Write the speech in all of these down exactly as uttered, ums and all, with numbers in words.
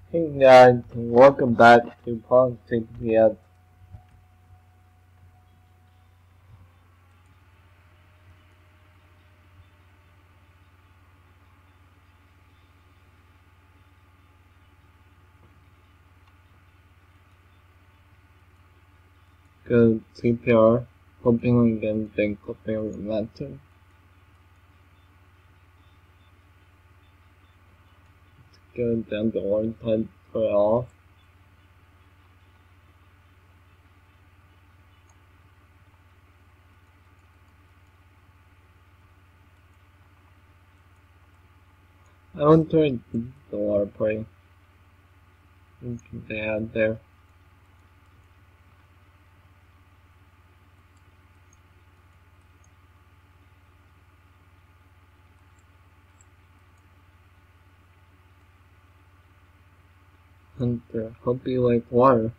Hey guys, welcome back to On Cpps. Good C P R, hoping again, then copying momentum. Go down the one time for all. I want to try the water play. What they had there? Hunter, hope you like water.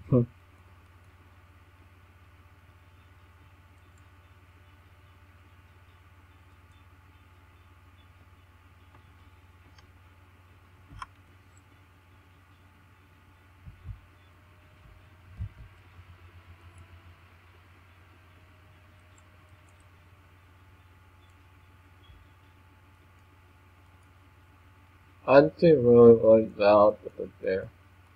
I actually really like the output there.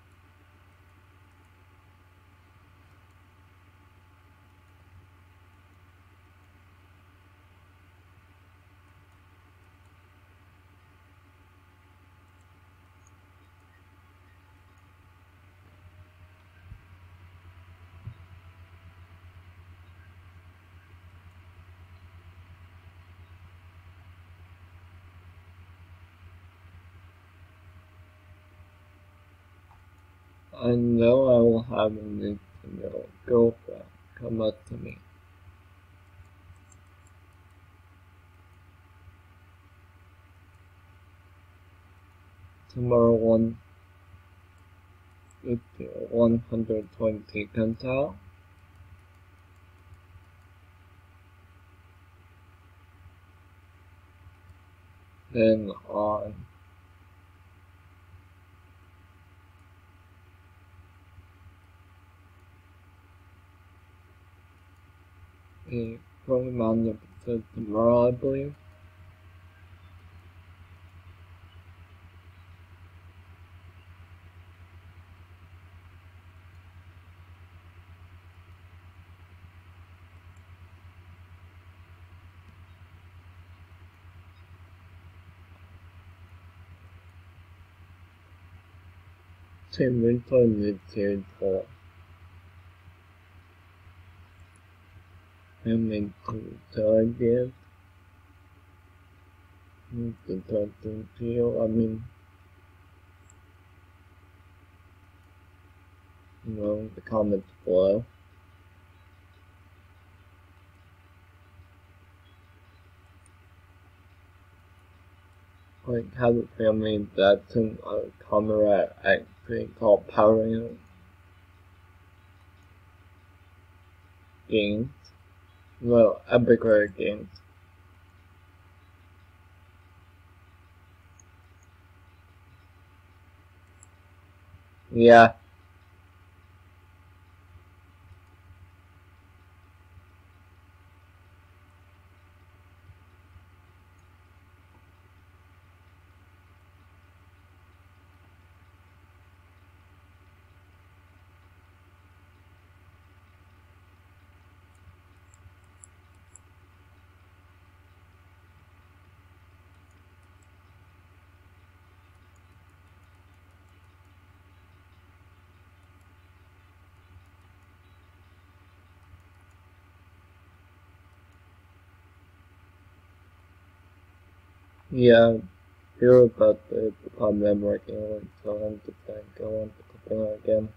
I know I will have a new girlfriend come up to me. Tomorrow one one hundred twenty comes out. Then on a program on episode tomorrow, I believe. Tim Winton mid-tier four. I'm into target. The thirteen field, I mean, you know, the comments below. Like, have a family that's in a camera acting called powering games. Well, epic rare games. Yeah. Yeah, hear about the department I'm working on, so I'm just gonna go on to cooking again.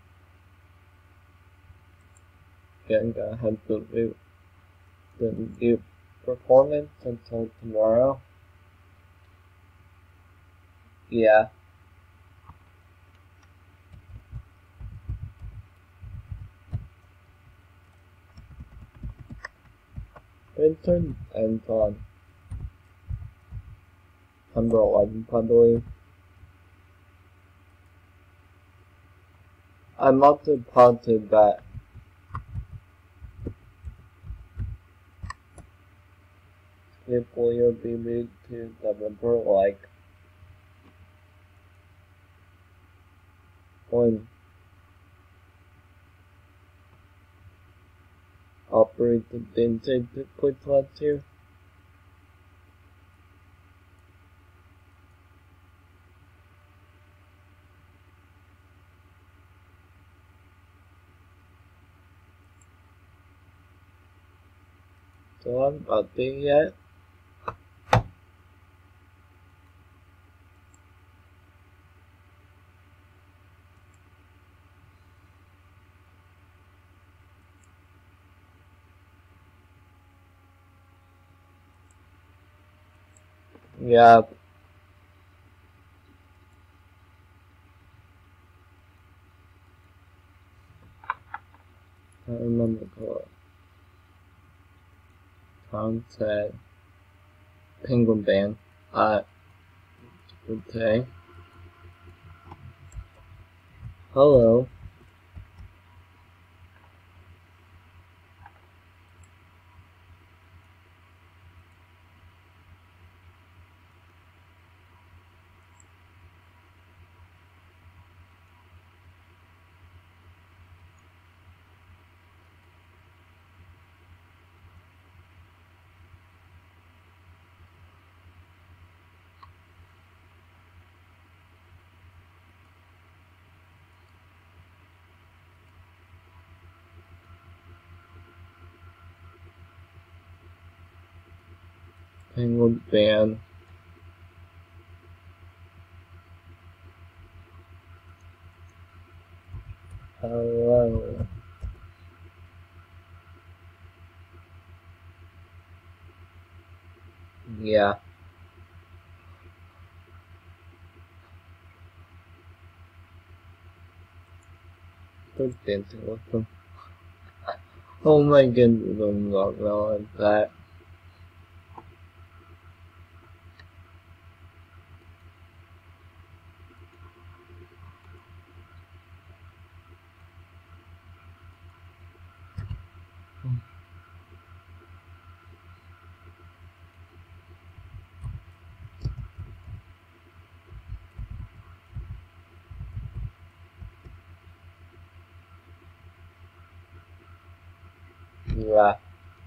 Again, gonna have to do the new performance until tomorrow. Yeah. Intern ends on September eleventh, I believe. I must have posted that it will be moved to developer like when operated inside the quick class here. So I'm not there yet. Yeah. I remember the color. Tom said Penguin Band. Uh, okay. Hello. Penguin Band. Hello. Yeah. Good dancing with them. Oh my goodness, I'm not going like that. Yeah.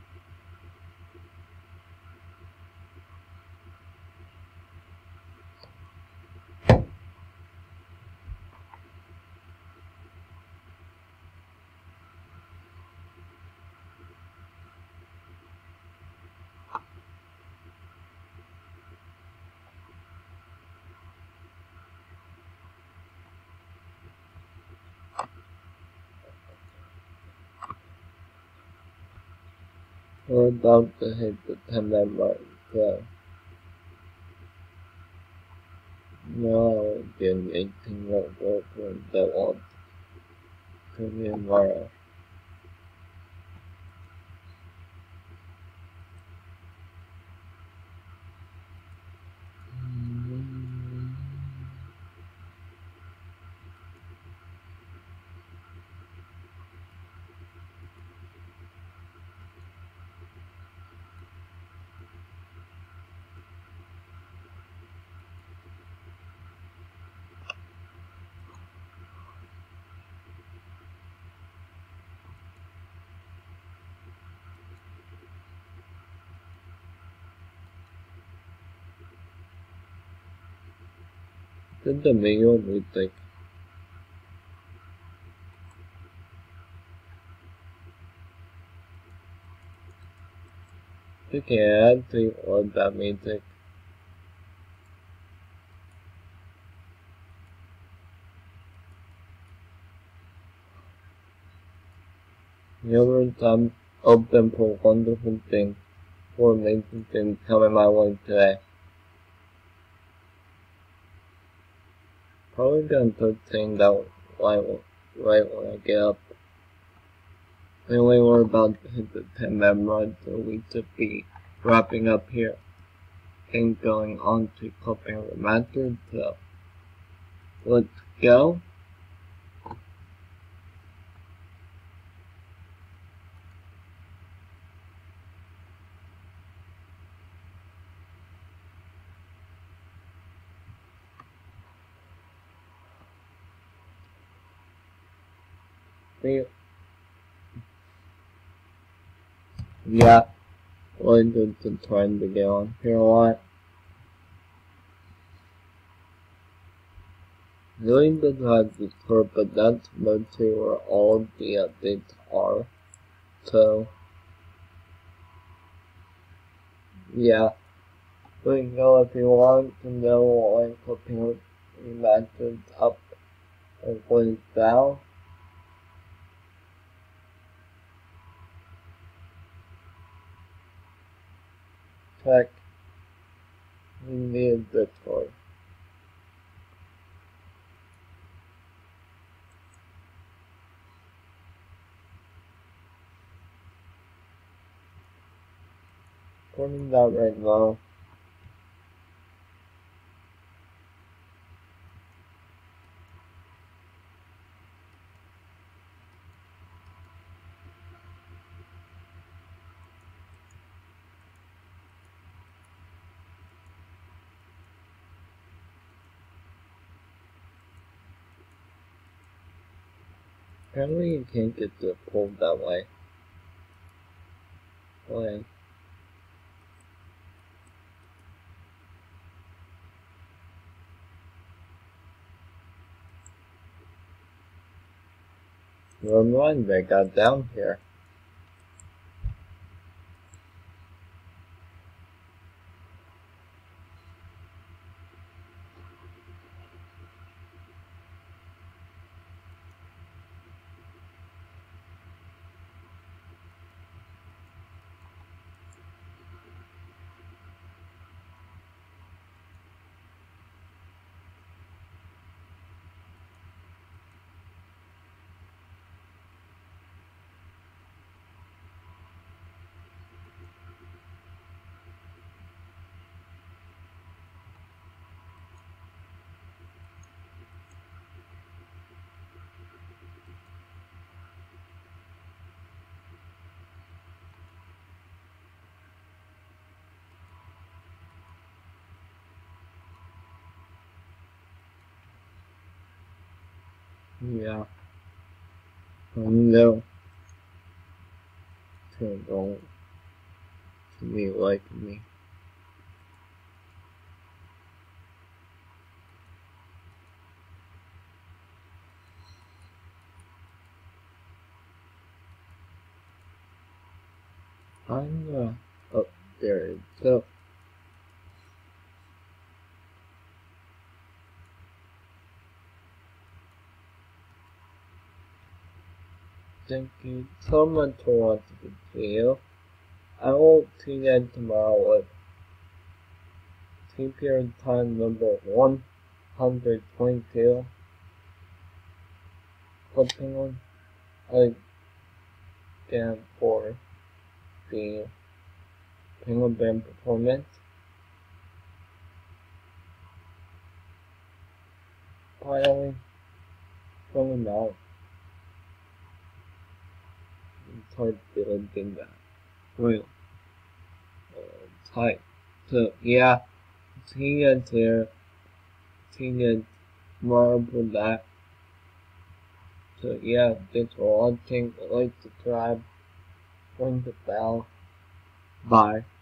We're about to hit the ten minute mark, so no, I'm doing eighteen minute work when that one could be tomorrow. Did the manual music? You can add to all that music. Numerous times open for wonderful things, for amazing things coming my way today. Probably gonna start saying that right, right when I get up. Anyway, we're about to hit the ten minute mark, so we should be wrapping up here and going on to copying remastered. So let's go. we, yeah, going to the trend to get on here a lot. Doing the type is curve, but that's mostly where all the updates are. So, yeah, we can go if you want to know like comparing matches up and going down. Check in the Discord. Putting that right now. Apparently you can't get the pulled that way. Okay. Run run, they got down here. Yeah. No. Don't to me like me. I'm uh up there. So thank you so much for watching this video. I will see you guys tomorrow with team period time number one hundred twenty-two. Clipping on again for the Penguin Band performance. Finally, coming out. It's hard to do anything that real uh, tight. So yeah, see you guys here. See you guys tomorrow for that. So yeah, thanks for watching. Like, subscribe, ring the bell. Bye.